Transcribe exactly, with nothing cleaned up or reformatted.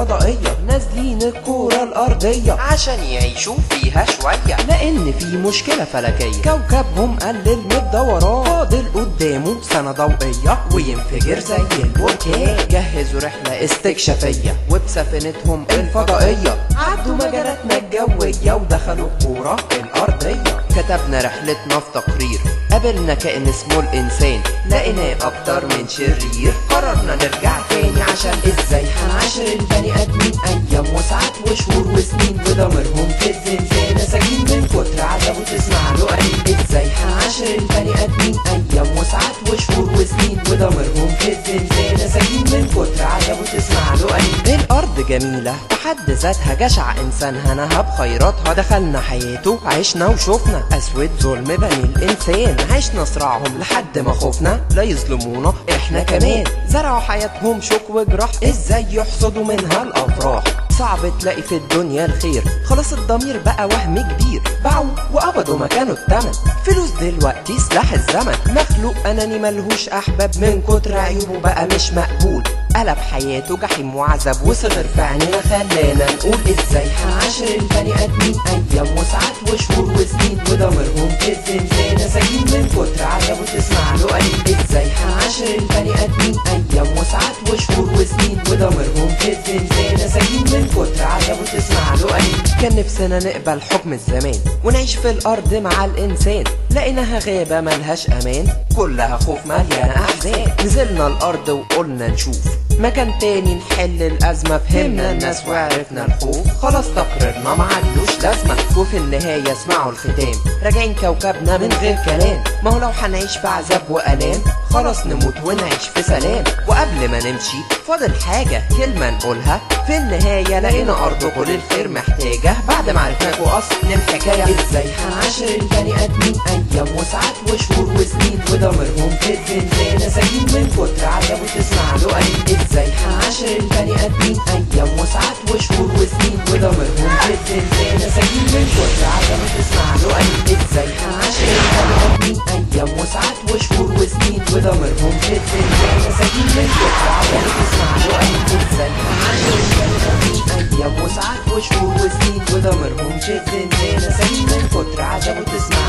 فضائية نازلين الكرة الأرضية عشان يعيشوا فيها شوية، لأن في مشكلة فلكية كوكبهم قلل من الدوران، فاضل قدامه سنة ضوئية وينفجر زي البركان. جهزوا رحلة استكشافية وبسفينتهم الفضائية عدوا مجالاتنا الجوية ودخلوا الكرة الأرضية. كتبنا رحلتنا في تقرير، قابلنا كائن اسمه الإنسان لقيناه أكتر من شرير. قررنا نرجع تاني عشان ازاي هنعاشر البني آدمين أيام وساعات وشهور وسنين وضميرهم في الزنزانة ساجين من كتر عذاب وتسمع له قليل. ازاي هنعاشر البني آدمين أيام وساعات وشهور وسنين وضميرهم في الزنزانة ساجين من كتر عذاب وتسمع له قليل. الأرض جميلة بحد ذاتها، جشع إنسانها نهب خيراتها، دخلنا حياته عشنا وشوفنا أسود ظلم بني الإنسان. عشنا صراعهم لحد ما خفنا لا يظلمونا احنا كمان. زرعوا حياتهم شوك وجراح، ازاي يحصدوا منها الافراح. صعب تلاقي في الدنيا الخير، خلاص الضمير بقى وهم كبير. باعوا وقبضوا مكانه التمن، فلوس دلوقتي سلاح الزمن. مخلوق اناني ملهوش احباب، من كتر عيوبه بقى مش مقبول. قلب حياته جحيم وعذاب وصغر في عينينا خلانا نقول ازاي هنعاشر البني ادمين ايام وساعات وشهور وسنين وضميرهم في الزنزانة ساجين من كتر عذاب وتسمع له قليل. ازاي هنعاشر البني ادمين ايام وساعات وشهور وسنين وضميرهم في الزنزانة ساجين من كتر عذاب وتسمع له قليل. كان نفسنا نقبل حكم الزمان ونعيش في الارض مع الانسان، لقيناها غابة ملهاش امان كلها خوف مليانة احزان. نزلنا الارض وقلنا نشوف مكان تاني نحل الازمة، فهمنا الناس وعرفنا الخوف، خلاص تقريرنا معلوش لازمة. وفي النهاية اسمعوا الختام، راجعين كوكبنا من غير كلام. ما هو لو هنعيش في عذاب والام خلاص نموت ونعيش في سلام. وقبل ما نمشي فاضل حاجة كلمة نقولها في النهاية، لقينا ارض كل الخير محتاجة بعد ما عرفناكوا اصل الحكاية. ازاي هنعاشر البني ادمين ايام وساعات وشهور وسنين وضميرهم في الزنزانة ساجين من كتر عذاب وتسمع له قليل. ازاي هنعاشر البني ادمين ايام وساعات وشهور وسنين وضميرهم في الزنزانة ساجين من كتر عذاب وتسمع له قليل. ازاي هنعاشر البني ادمين ايام وساعات وشهور وسنين وضميرهم في الزنزانة ساجين من كتر عذاب وتسمع له قليل. ازاي هنعاشر البني ادمين ايام وساعات وشهور وسنين وضميرهم في الزنزانة ساجين من كتر عذاب وتسمع